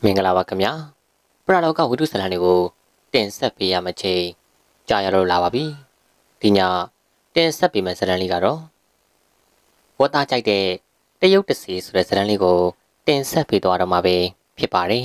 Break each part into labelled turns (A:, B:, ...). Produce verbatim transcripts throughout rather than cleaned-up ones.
A: မင်္ဂလာပါခင်ဗျာပရလောကဝိတုဇာတ်လမ်းတွေကိုတင်ဆက်ပေးရမယ့်ချိန်ကြာရတော့လာပါပြီဒီညတင်ဆက်ပေးမယ့်ဇာတ်လမ်းလေးကတော့ဝတ်သားကြိုက်တဲ့တရုတ်တစီဆိုတဲ့ဇာတ်လမ်းလေးကိုတင်ဆက်ပေးသွားတော့မှာပဲဖြစ်ပါတယ်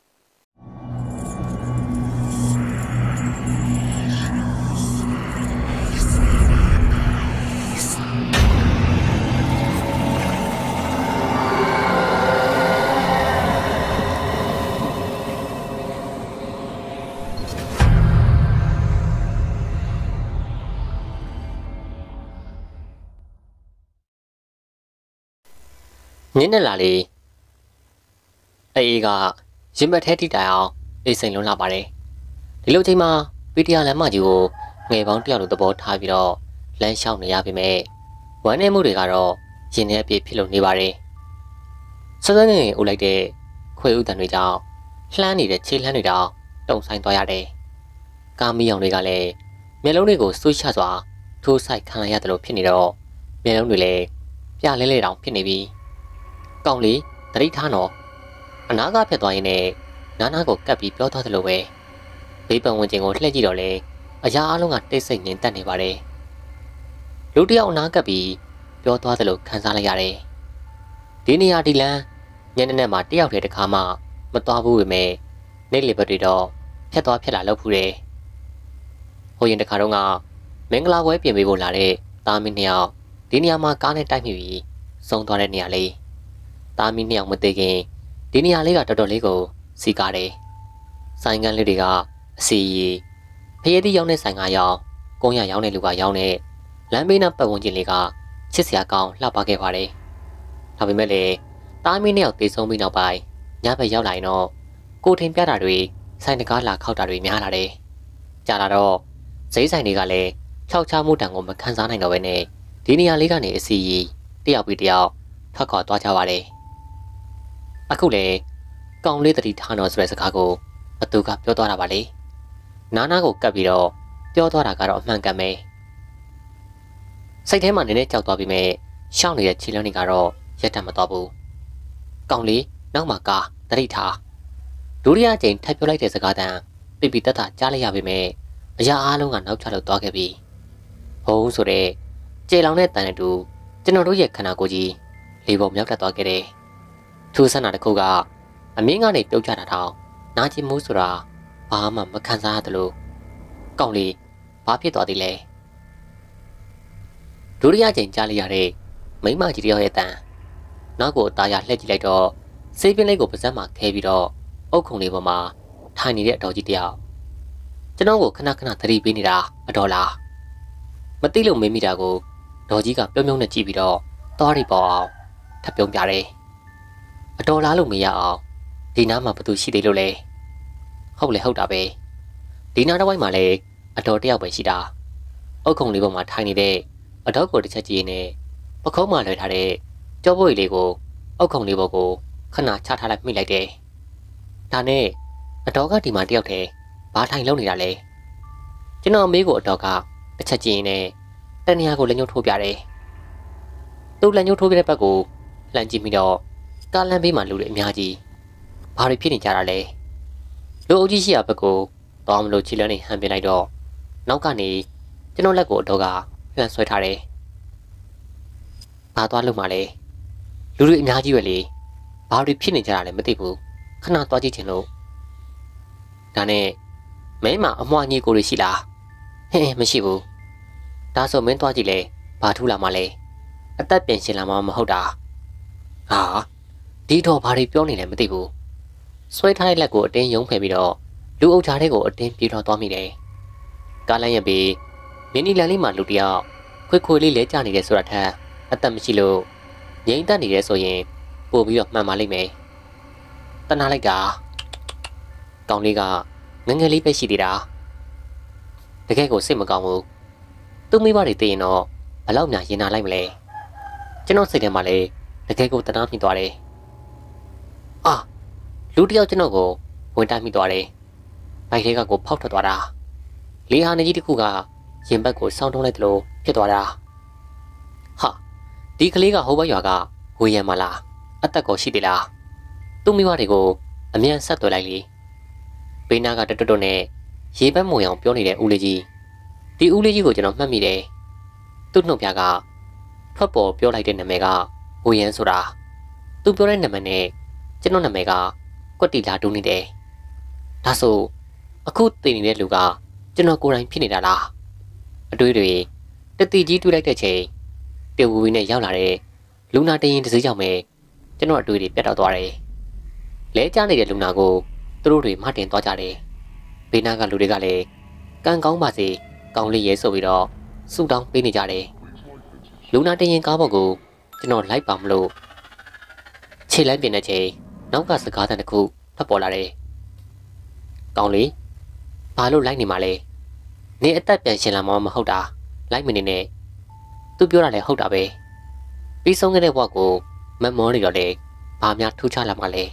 A: ညနေလာလေအေးကရင်မက်ထဲတိတိုင်အောင်အိတ်စိန်လုံးလာပါတယ်ဒီလိုချိန်မှာပီတီယာလမ်းမကြီးကိုငယ်ပေါင်းတယောက်လိုသဘောထားပြီးတော့လမ်းလျှောက်နေရပြီမဲ့ဝမ်းနေမှုတွေကတော့ရင်ထဲအပြည့်ဖြစ်လို့နေပါတယ်စစငယ်ငယ်အိုလိုက်တဲ့ခွေဥတန်တွေကြောင့်လှမ်းနေတဲ့ခြေလှမ်းတွေတောင်တုံဆိုင်သွားရတယ်ကာမီအောင်တွေကလည်းမျက်လုံးတွေကိုဆွချစွာထိုးဆိုင်ခံလိုက်ရတယ်လို့ဖြစ်နေတော့မျက်လုံးတွေလည်းပြလဲလဲတောင်ဖြစ်နေပြီကောင်းလေတတိထားနော်အနာကဖြစ်သွားရင်လည်းနာနာကိုကပ်ပြီးပြောသွားသလိုပဲဘေးပံဝင်ချင်းကိုလှည့်ကြည့်တော့လေအရာအလုံးကတိတ်ဆိတ်ငြိမ်သက်နေပါတယ်လူတယောက်အနာကပ်ပြီးပြောသွားသလိုခံစားလိုက်ရတယ်ဒီနေရာဒီလန်းညနေနဲ့မှတယောက်တည်းတစ်ခါမှမသွားဘူးပဲမဲ့နေ့လေဘက်တွေတော့ဖြတ်သွားဖြတ်လာလောက်ဖူးတယ်ဟိုရင်တစ်ခါတော့ကမင်္ဂလာပွဲပြင်ပေးဖို့လာတဲ့သားမင်းနှစ်ယောက်ဒီနေရာမှာကားနဲ့တိုက်မိပြီးဆုံးသွားတဲ့နေရာလေးသားမီးနှစ်ယောက်မသိခင်ဒီနေရာလေးကတော်တော်လေးကိုစီကားတယ်။ဆိုင်ကန်လေးတွေကအစီရီဖရဲတီးရောင်းတဲ့ဆိုင်ကရောင်းကုန်းရရောင်းတဲ့လူကရောင်းတဲ့လမ်းဘေးနားပတ်ဝန်းကျင်လေးကချစ်စရာကောင်းလှပခဲ့ပါတယ်။ဒါပေမဲ့လည်းသားမီးနှစ်ယောက်တေဆုံးပြီးနောက်ပိုင်းညဘက်ရောက်လာရင်တော့ကိုထင်ပြတာတွေဆိုင်တကားလာခောက်တာတွေများလာတယ်။ကြာလာတော့ဈေးဆိုင်တွေကလည်းခြောက်ချမှုတန်ကိုမခံစားနိုင်တော့ဘဲနဲ့ဒီနေရာလေးကနေအစီရီတယောက်ပြီးတယောက်ထွက်ခွာသွားကြပါတယ်။အခုလေကောင်လေးတတိထားတော်ဆိုတဲ့စကားကိုဘသူကပြောသွားတာပါလေနားနာကိုကပ်ပြီးတော့ပြောသွားတာကတော့အမှန်ကန်ပဲစိတ်ထဲမှာနည်းနည်းကြောက်သွားပြီးမဲ့ရှောင်းနေတဲ့ခြေလုံးတွေကတော့ရက်တတ်မသွားဘူးကောင်လေးနောက်မှာကားတတိထားဒုတိယအကြိမ်ထပ်ပြောလိုက်တဲ့စကားတန်ပြပြတတ်တာကြားလိုက်ရပေမဲ့အရာအားလုံးကနောက်ကျလို့သွားခဲ့ပြီဟုံးဆိုတဲ့ကျေလောင်တဲ့တန်နဲ့တူကျွန်တော်တို့ရဲ့ခန္ဓာကိုယ်ကြီးလေပေါ်မြောက်တက်သွားခဲ့တယ်ထူးဆန်းတာတစ်ခုကအမင်းကနေပြုတ်ချတာတောင်နာကျင်မှုဆိုတာဘာမှမခံစားရသလိုကောင်းလေဘာဖြစ်သွားသေးလဲဒုတိယချိန်ကြားလိုက်ရတဲ့မိမကြီးတယောက်ရဲ့တန်နောက်ကိုအသားရလှည့်ကြည့်လိုက်တော့ဆေးပင်းလေးကိုပါးစပ်မှာခဲပြီးတော့အုတ်ခုံလေးပေါ်မှာထိုင်နေတဲ့အတော်ကြီးတယောက်ကျွန်တော်ကိုခဏခဏသတိပေးနေတာအတော်လားမသိလို့မေးမိတာကိုဒေါ်ကြီးကပြုံးပြုံးနဲ့ကြည့်ပြီးတော့သွားရီပေါ်အောင်ထပ်ပြုံးပြတယ်အတော်လားလို့မရအောင်ဒီနားမှာဘသူရှိသေးလို့လဲဟုတ်လေဟုတ်တာပဲဒီနားတစ်ဝိုက်မှာလည်းအတော်တယောက်ပဲရှိတာအုတ်ခုံလေးပေါ်မှာထိုင်နေတဲ့အတော်ကိုတစ်ချက်ကြည့်နေပခုံးမှာလွှဲထားတဲ့ကြောပွေလေးကိုအုတ်ခုံလေးပေါ်ကိုခဏချထားလိုက်မိလိုက်တယ်ဒါနဲ့အတော်ကဒီမှာတယောက်တည်းဘာထိုင်လုံးနေတာလဲကျွန်တော်အမေကိုအတော်ကတစ်ချက်ကြည့်နေတနေရာကိုလက်ညှိုးထိုးပြတယ်သူ့လက်ညှိုးထိုးပြတဲ့ဘက်ကိုလှမ်းကြည့်ပြီးတော့ကားလမ်းဘေးမှာလူတွေအများကြီးဘာတွေဖြစ်နေကြတာလဲလူအုပ်ကြီးရှိရာဘက်ကိုသွားမလို့ခြေလမ်းနေဟန်ပြလိုက်တော့နောက်ကနေကျွန်တော်လက်ကိုအတော့ကလှမ်းဆွဲထားတယ်ဘာသွားလို့မှလဲလူတွေအများကြီးပဲလေဘာတွေဖြစ်နေကြတာလဲမသိဘူးခဏသွားကြည့်ချင်လို့ဒါနဲ့မင်းမအမွှားကြီးကိုတွေရှိလားဟင်းမရှိဘူးဒါဆိုမင်းသွားကြည့်လေဘာထူလာမှလဲအသက်ပြင်ရှင်လာမှမဟုတ်တာဟာဒီတော့ဘာတွေပြောနေလဲမသိဘူးဆွဲထားတဲ့လက်ကိုအတင်းယုံဖယ်ပြီးတော့လူအုပ်ချားတဲ့ကိုအတင်းပြေးတော့သွားမိတယ်ကားလမ်းရပြီးမင်းနီလန်လေးမှာလူတယောက်ခွေခွေလေးလဲကျနေတယ်ဆိုတာထက်အသက်မရှိလို့ငြိမ်သက်နေတယ်ဆိုရင်ပို့ပြီးတော့မှန်ပါလိမ့်မယ်တနာလိုက်တာကောင်းလေးကငငယ်လေးပဲရှိသေးတာတကယ်ကိုစိတ်မကောင်းဘူးသူ့မိဘတွေသိရင်တော့ဘလောက်များရင်နာလိုက်မလဲကျွန်တော်စိတ်ထဲမှာလည်းတကယ်ကိုတနာမိသွားတယ်အာလူတယောက်ကျွန်တော်ကိုဝင်တိုက်မိသွားတယ်။ဘိုက်ထဲကကိုဖောက်ထွက်သွားတာ။လေဟာနေကြီးတစ်ခုကရင်ဘက်ကိုစောင်းထုံးလိုက်သလိုဖြစ်သွားတာ။ဟာဒီကလေးကဟိုဘက်ရွာကဝေးရံမလားအသက်ကိုရှိသေးလား။သူ့မိဘတွေကိုအမြန်ဆက်သွယ်လိုက်လေဘေးနာကတတွတ်တွတ်နဲ့ရေပက်မွေအောင်ပြောနေတဲ့ဦးလေးကြီးဒီဦးလေးကြီးကိုကျွန်တော်မှတ်မိတယ်သူ့နှုတ်ပြကထွက်ပေါ်ပြောလိုက်တဲ့နာမည်ကဝေယန်းဆိုတာသူပြောတဲ့နာမည်နဲ့ကျွန်တော်နာမည်ကကွက်တီလာတူးနေတယ်ဒါဆိုအခုတည်နေတဲ့လူကကျွန်တော်ကိုယ်တိုင်ဖြစ်နေတာလားအတွေးတွေတတိကြီးတွေးလိုက်တဲ့ချိန်တေဝူဝီနဲ့ရောက်လာတဲ့လူနာတရင်တစ်စည်းကြောင့်ပဲကျွန်တော်အတွေးတွေပြတ်တော့သွားတယ်လဲကျနေတဲ့လူနာကိုသူတို့တွေမှတင်သွားကြတယ်ဘေးနားကလူတွေကလည်းကံကောင်းပါစေကောင်းလေးရဲဆိုပြီးတော့ဆူတောင်းပေးနေကြတယ်လူနာတရင်ကားပေါ်ကိုကျွန်တော်လိုက်ပါမလို့ခြေလမ်းပြင်တဲ့ချိန်နောက်ကစကားသံတစ်ခုဖတ်ပေါ်လာတယ်ကောင်းလေးဘာလို့လိုက်နေမှာလဲနေအသက်ပြန်ရှင်လာမှမဟုတ်တာလိုက်မနေနဲ့သူပြောတာလည်းဟုတ်တာပဲပြီးဆုံးခဲ့တဲ့ဘဝကိုမမောနေတော့လေဘာများထူးခြားလာမှလဲ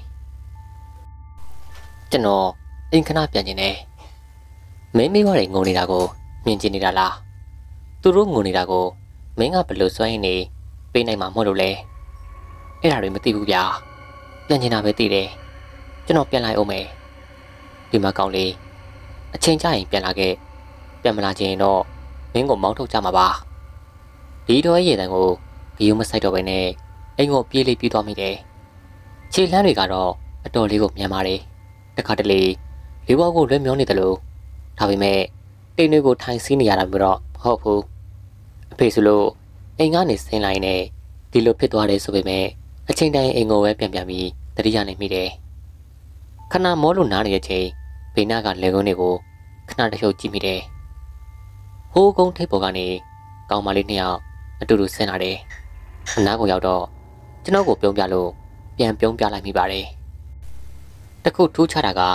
A: ကျွန်တော်အင်ခဏပြန်နေတယ်မင်းမိဘတွေငုံနေတာကိုမြင်ကျင်နေတာလားသူတို့ငုံနေတာကိုမင်းကဘယ်လိုစွဲနေပေးနိုင်မှာမဟုတ်လို့လဲအဲ့ဒါတွေမသိဘူးဗျာပြန်နေတာပဲသိတယ်ကျွန်တော်ပြန်လိုက်အောင်မယ်ဒီမှာကောင်းလေးအချိန်ကျရင်ပြန်လာခဲ့ပြန်မလာချင်ရင်တော့မင်းကိုမောင်းထုတ်ကြမှာပါဒီတော့ရေတန်ကိုဂီယုမဆိုင်တော့ပဲနဲ့အိမ်ကိုပြေးလေးပြေးသွားမိတယ်ခြေလမ်းတွေကတော့အတော်လေးကိုမြန်ပါတယ်တခါတလေလေးဘောကိုလွှဲမျောနေတယ်လို့ဒါပေမဲ့တိမ်တွေကိုထိုင်စီးနေရတာမျိုးတော့မဟုတ်ဘူးအဖေဆိုလို့အိမ်ကနေဆင်းလိုက်နေဒီလိုဖြစ်သွားတယ်ဆိုပေမဲ့အချိန်တိုင်းအိမ်ကိုပဲပြန်ပြန်ပြီးတတိယနေမိတယ်ခဏမောလို့နားနေတဲ့ချိန်ဘေးနာကလေကုန်းတွေကိုခဏတဖြုတ်ကြည့်မိတယ်ဟိုးကုန်းထိပ်ပေါ်ကနေကောင်းမလေးနှစ်ယောက်အတူတူဆင်းလာတယ်အနားကိုရောက်တော့ကျွန်တော်ကိုပြုံးပြလို့ပြန်ပြုံးပြလိုက်မိပါတယ်တခုထူးခြားတာက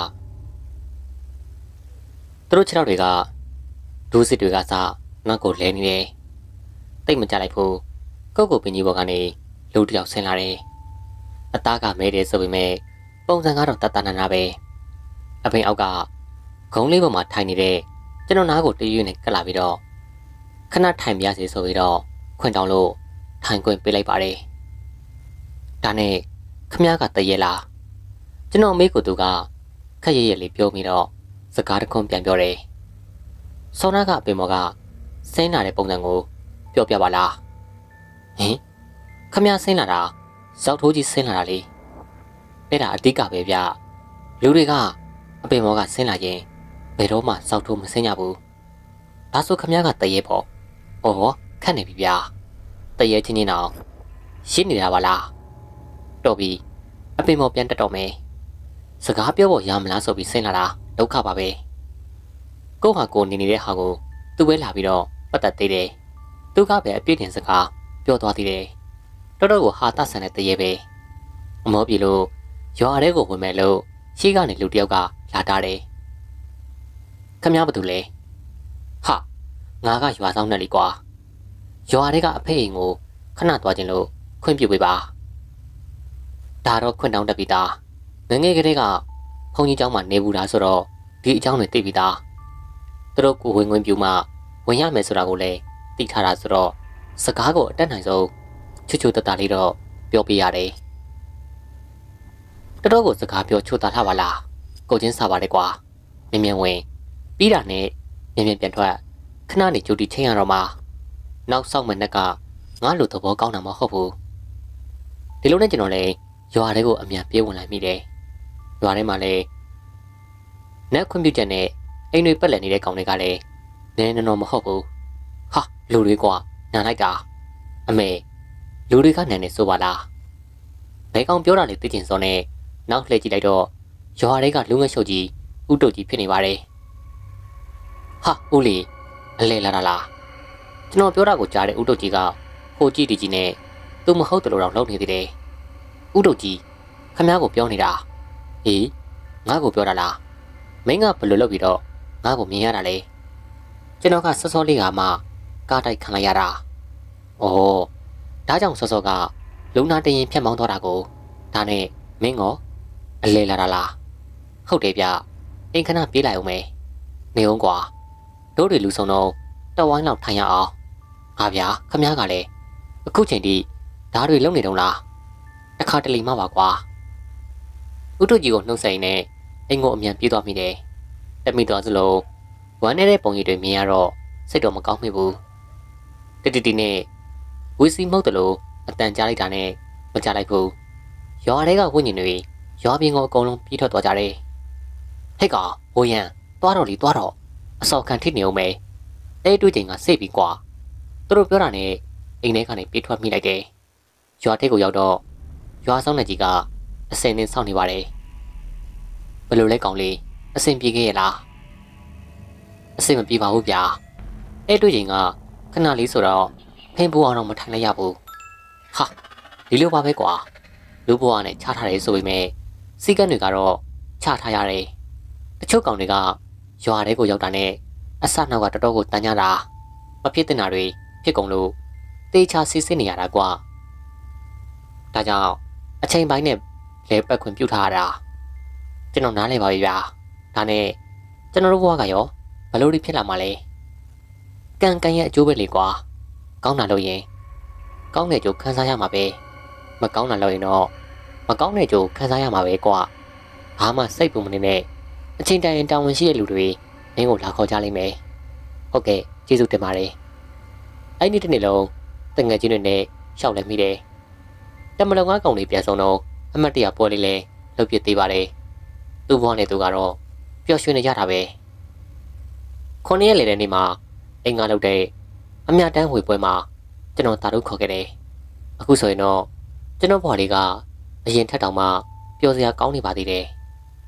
A: သူတို့ခြေထောက်တွေကဒူးစစ်တွေကစငါ့ကိုလဲနေတယ်တိတ်မကြလိုက်ဘူးကုတ်ကိုပင်ကြီးပေါ်ကနေလူတစ်ယောက်ဆင်းလာတယ်အသားကမဲတယ်ဆိုပေမဲ့ပုံစံကတော့တတ်တနာနာပဲအပင်အောက်ကဂုံးလေးပေါ်မှာထိုင်နေတဲ့ကျွန်တော်နားကိုတရွေ့နဲ့ကပ်လာပြီးတော့ခဏထိုင်ပြစီဆိုပြီးတော့ခွင့်တောင်းလို့ထိုင်ခွင့်ပေးလိုက်ပါတယ်ဒါနဲ့ခမည်းကတရေလားကျွန်တော်မိကိုသူကခက်ရရလေးပြောပြီးတော့စကားတခွန်းပြန်ပြောတယ်ဆောင်းနာကအပင်မော်ကဆင်းလာတဲ့ပုံစံကိုပြောပြပါလားဟင်ခမည်းဆင်းလာတာဇောက်ထိုးကြီးဆင်းလာတာလေအဲ့ဒါအတိတ်ကပဲဗျလူတွေကအပင်မော်ကဆင်းလာရင်ဘယ်တော့မှဇောက်ထိုးမဆင်းကြဘူးဒါဆိုခမည်းကတရေပေါ့ဩခက်နေပြီဗျာတရေချင်းချင်းအောင်ရှင်းနေတာပါလားတော်ပြီအပင်မော်ပြန်တက်တော့မယ်စကားပြောဖို့ရမလားဆိုပြီးဆင်းလာတာဒုက္ခပါပဲကိုဟာကိုနေနေတဲ့ဟာကိုသူ့ပဲလာပြီးတော့ပတ်သက်သေးတယ်သူကပဲအပြည့်တင်စကားပြောသွားသေးတယ်တော်တော်ကိုဟာတဆန်တဲ့တရေပဲအမောပြေလို့ရွာထဲကိုဝင်မဲ့လို့ရှိကနေလူတယောက်ကလာတာတယ်ခမည်းဘာတူလဲဟာငါကရွာဆောင်နဲ့လीကွာရွာထဲကအဖေအိမ်ကိုခဏသွားခြင်းလို့ခွင့်ပြုပေးပါဒါတော့ခွင့်တောင်းတက်ပြီးသားငငယ်ကလေးကဘုန်းကြီးကျောင်းမှာနေဘူးလားဆိုတော့ဒီအကြောင်းတွေသိပြီးသားသူတို့ကိုဝင်ဝင်ပြူမှဝင်ရမယ်ဆိုတာကိုလည်းသိထားတာဆိုတော့စကားကိုအတက်နိုင်ဆုံးချွတ်ချွတ်တတလေးတော့ပြောပြရတယ်တော်တော်ကိုစကားပြောချို့တာထားပါလားကိုချင်းစားပါလေကွာမြင်မြင်ဝင်ပြီးတာနဲ့မြင်မြင်ပြန်ထွက်ခဏနေကြိုတီချင်းရတော့မှနောက်ဆောက်မနဲ့ကငါ့လိုသဘောကောင်းတာမဟုတ်ဘူးဒီလိုနဲ့ကျွန်တော်လည်းရွာထဲကိုအမြန်ပြေးဝင်လိုက်မိတယ်ရွာထဲမှာလည်းနက်ခွင့်ပြုချက်နဲ့အိမ်တွေပက်လက်နေတဲ့ကောင်တွေကလည်းနည်းနည်းတော့မဟုတ်ဘူးဟာလူတွေကွာနားလိုက်တာအမေလူတွေကနန်းနေဆိုပါလားဘယ်ကောင်ပြောတာလဲသိချင်စောနဲ့နောက်လှည့်ကြည့်လိုက်တော့ရွာတွေကလူငယ်ရှုပ်ကြီးဥတုတ်ကြီးဖြစ်နေပါတယ်ဟာဦးလီအလဲလာတာလားကျွန်တော်ပြောတာကိုကြားတဲ့ဥတုတ်ကြီးကဟိုကြည့်ဒီကြီးနဲ့သူမဟုတ်တယ်လို့တော့လုပ်နေသေးတယ်ဥတုတ်ကြီးခမည်းကိုပြောနေတာဟေးငါ့ကိုပြောတာလားမင်းကဘယ်လိုလုပ်ပြီးတော့ငါ့ကိုမြင်ရတာလဲကျွန်တော်ကစောစောလေးကမှကားတိုက်ခံလိုက်ရတာဩဒါကြောင့်စောစောကလုံနာတရင်ဖြတ်မောင်းသွားတာကိုဒါနဲ့မင်းရောအလဲလာတာလားဟုတ်တယ်ဗျအိမ်ခဏပြေးလိုက်အောင်မယ်နေအောင်ကွာတို့တွေလူဆောင်တော့တဝိုင်းလောက်ထိုင်ရအောင်ငါဗျာခမည်းကလည်းအခုချိန်ထိဓာတ်တွေလုံနေတော့လားတစ်ခါတလေမှပါကွာဦးတို့ကြီးကိုနှုတ်ဆက်နေအိမ်ကိုအမြန်ပြေးသွားမိတယ်။တက်မိသွားစလို့ဝမ်းနေတဲ့ပုံရိပ်တွေမြင်ရတော့စိတ်တော့မကောင်းမိဘူး။တတီတီနဲ့ဝီစီမှုတ်တယ်လို့အတန်ကြားလိုက်တာနဲ့မကြားလိုက်ဘူး။ရွာထဲကဝိညာဉ်တွေရွာပြင်ကိုအကုန်လုံးပြေးထွက်သွားကြတယ်။ဟဲ့ကောင်ဟိုရန်သွားတော့လီသွားတော့အစော်ခံထိနေအောင်မယ်။အဲ့တွေ့ချိန်ကစိတ်ပြီးကွာ။သူတို့ပြောတာနဲ့အိမ်ထဲကနေပြေးထွက်မိလိုက်တယ်။ရွာထဲကိုရောက်တော့ရွာဆောင်တဲ့ကြီးကအစင်နဲ့စောင့်နေပါတယ်။ဘယ်လိုလဲကောင်လေးအစင်ပြေခဲ့ရလား။အစင်မပြေပါဘူးဗျာ။အဲ့တွေ့ချိန်ကခဏလေးဆိုတော့ဖင်ပူအောင်တော့မထိုင်လိုက်ရဘူး။ဟာဒီလိုပါပဲကွာ။လူဘွားနဲ့ချထားတယ်ဆိုပေမဲ့စီကန်းတွေကတော့ချထားရတယ်။တချို့ကောင်တွေကရွာထဲကိုရောက်တာနဲ့အစနောက်ကတော်တော်ကိုတန်ကြတာမဖြစ်တဲ့နာတွေဖြစ်ကုန်လို့တေချာစစ်စစ်နေရတာကွာ။ဒါကြောင့်အချိန်ပိုင်းနဲ့လဲပတ်ခွင့်ပြုထားရတာကျွန်တော်နားလည်ပါပြီဗျာ။ဒါနဲ့ကျွန်တော်တို့ဘွားကရောဘလို့ဒီဖြစ်လာမှလဲ။ကံကံရဲ့အကျိုးပဲလေကွာ။ကောင်းတာလို့ရင်ကောင်းတဲ့ကြိုးခံစားရမှာပဲ။မကောင်းတာလို့ရင်တော့မကောင်းတဲ့ကြိုးခံစားရမှာပဲကွာ။ဘာမှစိတ်ပူမနေနဲ့အချိန်တိုင်တာဝန်ရှိတဲ့လူတွေမင်းကိုလာခေါ်ကြလိမ့်မယ်။ဟုတ်ကဲ့ကျေးဇူးတင်ပါတယ်။အဲ့ဒီတစ်နေ့လုံးတငယ်ချင်းတွေနဲ့ရှောက်လိုက်မိတယ်။တမလုံငါးကောင်လေးပြန်ဆုံးတော့အမတ်တရပွဲလေးလဲလှုပ်ပြသေးပါတယ်။သူ့ဘဝနဲ့သူကတော့ပျော်ရွှင်နေကြတာပဲ။ခုနှစ်ရက်လေတဲ့နေ့မှာအိမ်ငါလုပ်တဲ့အမြတ်တမ်းဝေပွဲမှာကျွန်တော်တာတို့ခေါ်ခဲ့တယ်။အခုဆိုရင်တော့ကျွန်တော်ဘဝလေးကအရင်ထက်တောင်မှပျော်စရာကောင်းနေပါသေးတယ်။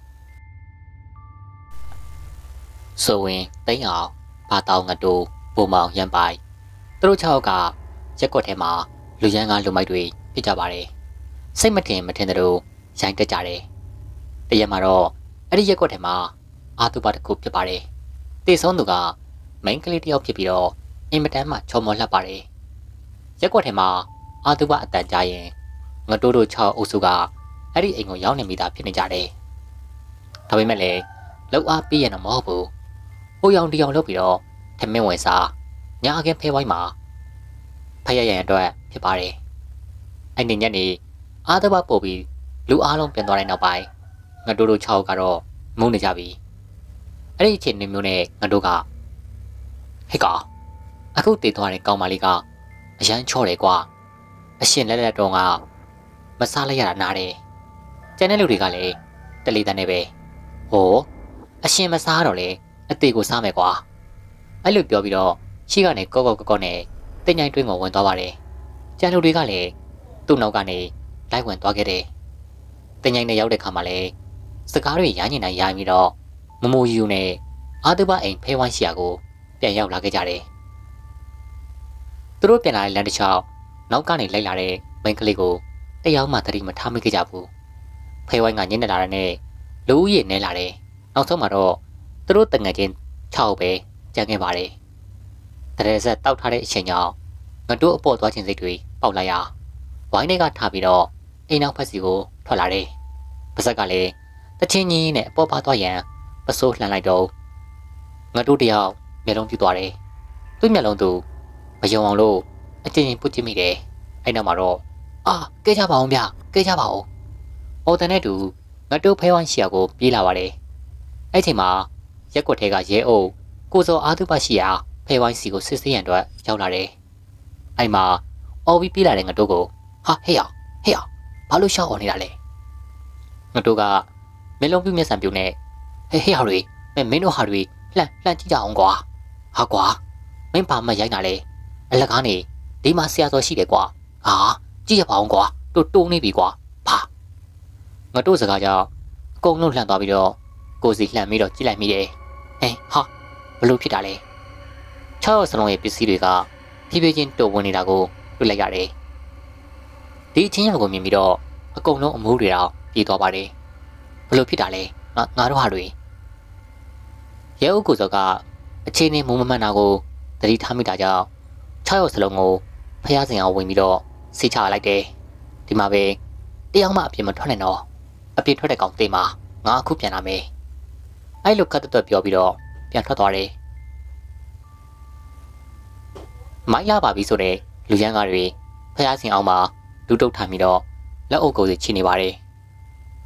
A: ဆိုဝင်တိတ်အောင်ဘာတောင်းငတိုးပုံမောင်ရန်ပိုင်သူတို့၆ယောက်ကရက်ကွက်ထဲမှာလူရန်ကလူမိုက်တွေဖြစ်ကြပါတယ်စိတ်မတင်မထင်တဲ့တို့ရိုင်းတက်ကြတယ်တရက်မှာတော့အဲ့ဒီရက်ကွက်ထဲမှာအာတုပတစ်ခုဖြစ်ပါတယ်တေဆုံးသူကမိန်းကလေးတစ်ယောက်ဖြစ်ပြီးတော့အင်မတန်မှချော်မော်လှပါတယ်ရက်ကွက်ထဲမှာအာတုပအတန်ကြားရင်ငတိုးတို့၆အုပ်စုကအဲ့ဒီအိမ်ကိုရောက်နေမိတာဖြစ်နေကြတယ်ဒါပေမဲ့လည်းလောက်အားပြည့်ရတော့မဟုတ်ဘူးဟိုရောင်တရောင်လုပ်ပြီးတော့ထမင်းဝင်စားညာအကဲဖဲဝိုင်းမှာဖရရရန်အတွက်ဖြစ်ပါတယ်အဲ့ဒီညနေအာသဘပို့ပြီးလူအားလုံးပြန်သွားတဲ့နောက်ပိုင်းငါတို့တို့၆ကတော့မုန်းနေကြပြီအဲ့ဒီအချိန်မျိုးနဲ့ငါတို့ကဟဲ့ကောင်အခုတည်သွားတဲ့ကောင်မလေးကအရန်ချော့တယ်ကွာအရှင်လက်လက်တော့ကမစားလိုက်ရတာနားတယ်ကျန်တဲ့လူတွေကလည်းတလီတန်းနေပဲဟိုအရှင်မစားတော့လေအသေးကိုစားမယ်ကွာအဲ့လိုပြောပြီးတော့ရှေ့ကနေကော့ကော့ကော့ကော့နဲ့တင်ញိုင်းတွင်းကိုဝင်သွားပါတယ်ကျန်လူတွေကလည်းသူ့နောက်ကနေလိုက်ဝင်သွားခဲ့တယ်တင်ញိုင်းနဲ့ရောက်တဲ့ခါမှာလည်းစကားတွေရိုင်းနေနိုင်ရိုင်းပြီးတော့မမိုယူနဲ့အာတုဘအိမ်ဖဲဝိုင်းရှိရာကိုပြန်ရောက်လာခဲ့ကြတယ်သူတို့ပြန်လာတဲ့လမ်းတစ်လျှောက်နောက်ကနေလိုက်လာတဲ့မိန်းကလေးကိုတယောက်မှသတိမထားမိခဲ့ကြဘူးဖဲဝိုင်းကညနေလာတဲ့နဲ့လူဦးရေနဲလာတယ်နောက်ဆုံးမှာတော့သူတို့တငယ်ချင်း၆ပဲကြံခဲ့ပါတယ်တရေဆက်တောက်ထားတဲ့အချိန်ကြောင့်ငါတို့အပေါ်သွားခြင်းစိတ်တွေပေါက်လာရဝိုင်းတွေကထားပြီးတော့အိမ်နောက်ဖက်စီကိုထွက်လာတယ်ပါဇက်ကလည်းတချင်းကြီးနဲ့အပေါ်ပါသွားရန်ပစိုးလှန်လိုက်တော့ငါတို့တယောက်မျက်လုံးပြူသွားတယ်သူ့မျက်လုံးသူမယုံအောင်လို့အချင်းချင်းပုတ်ချမိတယ်အဲ့နောက်မှာတော့အာကဲကြပါအောင်ဗျကဲကြပါအောင်အော်တန်နဲ့တူငါတို့ဖဲဝိုင်းရှီယာကိုပြေးလာပါတယ်အဲ့ချိန်မှာရက်ကွက်ထဲကရဲအုပ်ကိုစောအာတုပရှိရာဖဲဝိုင်းစီကိုစစ်ဆေးရန်အတွက်ရောက်လာတယ်အဲ့မှာအော်ပြီးပြေးလာတဲ့ငါတို့ကိုဟာဟေ့ရဟေ့ရဘာလို့ရှောက်အောင်နေတာလဲငါတို့ကမင်းလုံးပြမျက်စံပြူနဲ့ဟေးဟေ့ဟာတွေမင်းမင်းတို့ဟာတွေလှမ်းလှမ်းကြည့်ကြအောင်ကွာဟာကွာမင်းဘာမှရိုက်တာလဲအလကားနေဒီမှာဆရာတော်ရှိတယ်ကွာဟာကြည့်ရပါအောင်ကွာတို့တုံးနေပြီကွာဖာငါတို့စကားကြောင့်အကုန်လုံးလှမ်းသွားပြီးတော့ကိုစီလှမ်းပြီးတော့ကြည့်လိုက်မိတယ်ဟဲ့ဟာဘလို့ဖြစ်တာလဲ၆ယောက်စလုံးရဲ့ပစ္စည်းတွေကဖြည်းဖြည်းချင်းတုံဝင်နေတာကိုတွေ့လိုက်ရတယ်ဒီအချင်းရောက်ကိုမြင်ပြီးတော့အကုန်လုံးအမိုးတွေတော့ပြေးသွားပါတယ်ဘလို့ဖြစ်တာလဲငါငါတို့ဟာတွေရဲအုပ်ကိုစောကအချင်းနဲ့မုံမမှန်တာကိုသတိထားမိတာကြောင့်၆ယောက်စလုံးကိုဖျားစင်အောင်ဝင်ပြီးတော့စိတ်ချလိုက်တယ်ဒီမှာပဲတယောက်မှအပြင်မထွက်နိုင်တော့အပြင်ထွက်တဲ့ကောင်တေးမှာငါအခုပြန်လာမယ်အဲ့လိုကတ်တက်ပြောပြီးတော့ပြန်ထွက်သွားတယ်မိုင်းလာပါပြီဆိုတဲ့လူရန်ကားတွေဖျားစင်အောင်မှာဒူးတုတ်ထိုင်ပြီးတော့လက်အုပ်ကိုစီချိနေပါတယ်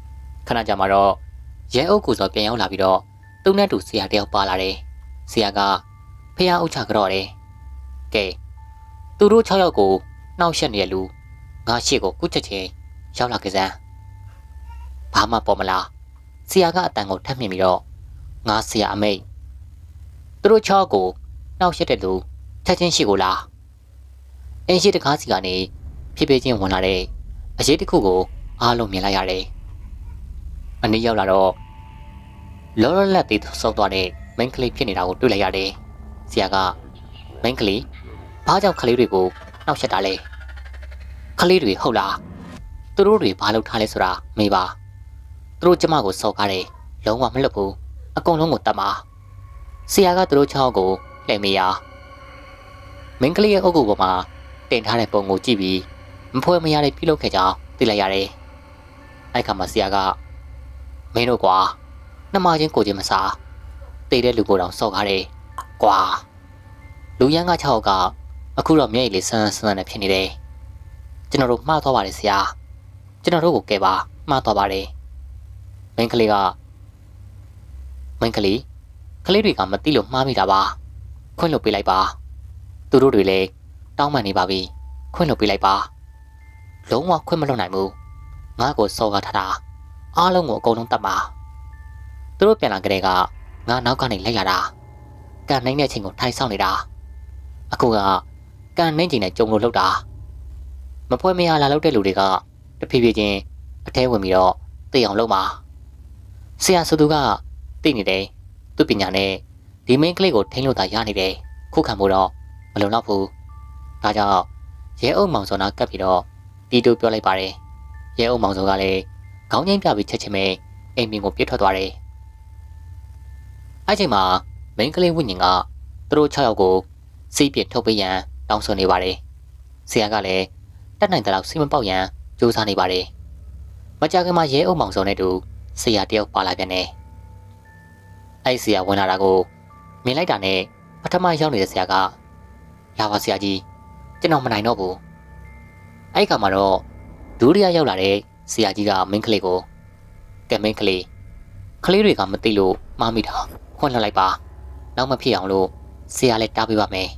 A: ခဏကြာမှာတော့ရဲအုပ်ကိုစောပြန်ရောက်လာပြီးတော့သူ့နဲ့တူဆရာတယောက်ပါလာတယ်ဆရာကဖះအုပ်ချကြော့တယ်ကဲသူတို့၆ယောက်ကိုနှောက်ရှက်နေတဲ့လူငါရှေ့ကိုကုချက်ချင်းရောက်လာကြစမ်းဘာမှပေါ်မလားဆရာကအတန်ကိုထပ်မြင်ပြီးတော့ငါဆရာအမိတ်သူတို့၆ယောက်ကိုနှောက်ရှက်တဲ့လူချက်ချင်းရှိကိုလားအင်းရှိတကားစီကနေဖြည်းဖြည်းချင်းဝင်လာတဲ့အရေးတစ်ခုကိုအားလုံးမြင်လိုက်ရတယ်အနည်းရောက်လာတော့လောလောလတ်သေးဆောက်သွားတဲ့မင်းကလေးဖြစ်နေတာကိုတွေ့လိုက်ရတယ်ဆရာကမင်းကလေးဘာကြောင့်ကလေးတွေကိုနှောက်ရှက်တာလဲကလေးတွေဟုတ်လားသူတို့တွေဘာလုပ်ထားလဲဆိုတာမေးပါသူတို့ကျမကိုစော်ကားတယ်လုံးဝမလွတ်ဘူးအကုန်လုံးကိုတတ်မှာဆရာကသူတို့ချောင်းကိုလှည့်မေးရမင်းကလေးရဲ့အုပ်ကိုပေါ်မှာတင်ထားတဲ့ပုံကိုကြည့်ပြီးမဖွဲမရတဲ့ပြုလုပ်ခဲ့ကြောင်းသိလိုက်ရတယ်အဲ့ခါမှာဆရာကမင်းတို့ကွာနှမချင်းကိုချင်းမစားတေတဲ့လူကိုတောင်စော်ကားတယ်ကွာလူရန်က၆ယောက်ကအခုတော့မျက်ရည်လေးဆန်းဆန်းနဲ့ဖြစ်နေတယ်ကျွန်တော်တို့မှားသွားပါတယ်ဆရာကျွန်တော်တို့ကိုကဲပါမှားသွားပါတယ်မင်းကလေးကမင်းကလေးကလေးတွေကမသိလို့မှားမိတာပါခွင့်လွှတ်ပေးလိုက်ပါသူတို့တွေလည်းတောင်းပန်နေပါပြီခွင့်လွှတ်ပေးလိုက်ပါလုံးဝခွင့်မလွှတ်နိုင်ဘူးငါ့ကိုစော်ကားထားတာအားလုံးကိုအကုန်လုံးတတ်ပါသူတို့ပြန်လာကြတဲ့ကငါနောက်ကနေလိုက်လာတာကန်နိုင်တဲ့အချိန်ကိုထိုင်ဆောင်နေတာအခုကကန်နိုင်ချိန်နဲ့ကြုံလို့လောက်တာမဖွဲမရလာလောက်တဲ့လူတွေကတဖြည်းဖြည်းချင်းအထဲဝင်ပြီးတော့သိအောင်လုပ်ပါဆရာဆိုသူကသိနေတယ်သူ့ပညာနဲ့ဒီမင်းကလေးကိုထိန်းလို့သာရနေတယ်ခုခံဖို့တော့မလုံလောက်ဘူးဒါကြောင့်ရဲအုပ်မောင်စောနာကပ်ပြီးတော့တီတိုပြောလိုက်ပါတယ်ရဲအုပ်မောင်စောကလည်းခေါင်းငိမ့်ပြပြီးချက်ချင်းပဲအိမ်မင်းကိုပြစ်ထွက်သွားတယ်အဲ့ချိန်မှာမင်းကလေးဝိညာဉ်ကသူတို့၆ယောက်ကိုစီးပြစ်ထုတ်ပေးရန်တောင်းဆိုနေပါတယ်ဆရာကလည်းတက်နိုင်တဲ့လောက်စီမပေါက်ရန်ကြိုးစားနေပါတယ်မကြာခင်မှာရဲအုပ်မောင်စောနဲ့တူဆရာတယောက်ပါလာပြန်တယ်အဲ့ဆရာဝင်လာတာကိုမြင်လိုက်တာနဲ့ပထမရောက်နေတဲ့ဆရာကလာပါဆရာကြီးကျွန်တော်မနိုင်တော့ဘူးအဲ့ခါမှာတော့ဒုတိယရောက်လာတဲ့ဆရာကြီးကမင်းကလေးကိုကဲမင်းကလေးကလေးတွေကမသိလို့မှားမိတာခွင့်လွှတ်လိုက်ပါနောက်မဖြစ်အောင်လို့ဆရာလည်းတားပေးပါမယ်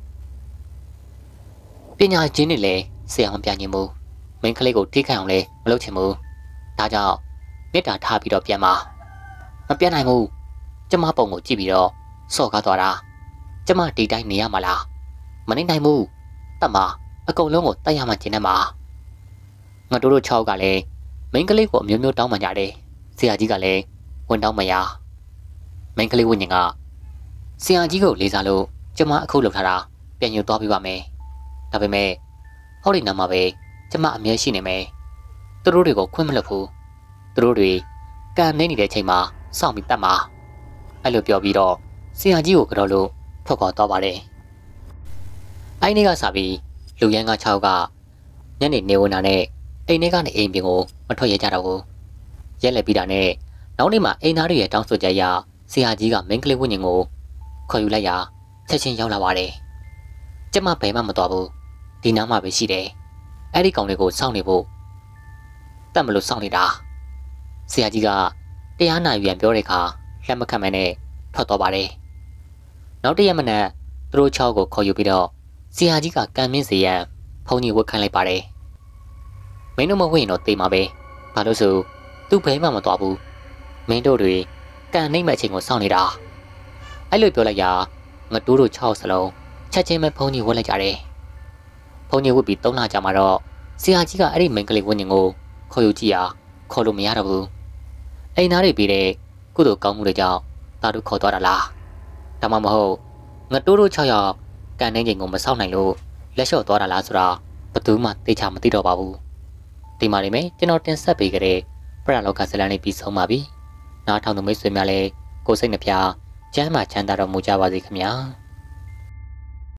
A: ပညာချင်းတွေလည်းဆရာမပြညင်ဘူးမင်းကလေးကိုထိခိုက်အောင်လည်းမလုပ်ချင်ဘူးဒါကြောင့်မေတ္တာထားပြီးတော့ပြန်ပါမပြန်နိုင်ဘူးကျမပုံကိုကြည့်ပြီးတော့စော်ကားသွားတာကျမဒီတိုင်းနေရမှာလားမနေနိုင်ဘူးတတ်မှာအကုန်လုံးကိုတတ်ရမှကျင်နေမှာငါတို့တို့၆ယောက်ကလည်းမင်းကလေးကိုအမျိုးမျိုးတောင်းပန်ကြတယ်ဆရာကြီးကလည်းဝန်တောင်းမရမင်းကလေးဝိညာဉ်ကဆရာကြီးကိုလေးစားလို့ကျမအခုလုပ်ထားတာပြန်ယူသွားပြပါမယ်ဒါပေမဲ့ဟောဒီနာမှာပဲကျမအမြဲရှိနေမယ်သူတို့တွေကိုခွင့်မလွတ်ဘူးသူတို့တွေကန်နေနေတဲ့အချိန်မှာစောင့်ပြီးတတ်မှာအဲ့လိုပြောပြီးတော့ဆရာကြီးကိုကြော်လို့ထွက်ခွာသွားပါတယ်အဲ့ဒီကစပြီးလူရန်က၆ယောက်ကညနေနေဝင်လာနဲ့အိမ်ထဲကနေအိမ်ပြင်ကိုမထွက်ရကြတော့ဘူးရက်လက်ပြီးတာနဲ့နောက်နေ့မှာအိမ်သားတွေရဲ့တောင်းဆိုချက်အရဆရာကြီးကမင်းကလေးဝိညာဉ်ကိုခေါ်ယူလိုက်ရာချက်ချင်းရောက်လာပါတယ်ကျမဘယ်မှမသွားဘူးဒီနားမှာပဲရှိတယ်အဲ့ဒီကောင်လေးကိုစောင့်နေဖို့တတ်မလို့စောင့်နေတာဆရာကြီးကတရားနာယူရန်ပြောတဲ့အခါလက်မခံမနဲ့ထွက်သွားပါတယ်နောက်တရက်မနက်သူတို့၆ကိုခေါ်ယူပြီးတော့ဆရာကြီးကကံမင်းစီရန်ဖုန်းကြီးဝတ်ခိုင်းလိုက်ပါတယ်မင်းတို့မဝင်တော့တေးမှာပဲဘာလို့ဆိုသူ့ဘဲမှမသွားဘူးမင်းတို့တွေကံနှိမ့်မဲ့အချိန်ကိုစောင့်နေတာအဲ့လိုပြောလိုက်ရာငတိုးတို့၆စလုံးချက်ချင်းပဲဖုန်းကြီးဝတ်လိုက်ကြတယ်ဖုန်းကြီးဝတ်ပြီး၃လကြာမှတော့ဆရာကြီးကအဲ့ဒီမင်းကလေးဝင်းညင်ကိုခေါ်ယူကြည့်ရာခေါ်လို့မရတော့ဘူးအိမ်သားတွေပြီးတဲ့ကုသိုလ်ကောင်းမှုတွေကြောင့်တာတို့ခေါ်သွားတာလားဒါမှမဟုတ်ငတိုးတို့၆ယောက်ကံနှိမ့်ချိန်ကိုမစောင့်နိုင်လို့လက်လျှော့သွားတာလားဆိုတာဘယ်သူမှသိချမသိတော့ပါဘူးဒီမှာနေမယ်ကျွန်တော်တင်ဆက်ပေးကြတဲ့ပရလောကဇလန်လေးပြီးဆုံးပါပြီနားထောင်သူမိတ်ဆွေများလည်းကိုယ်စိတ်နှပြချမ်းသာချမ်းသာတော်မူကြပါစေခင်ဗျာ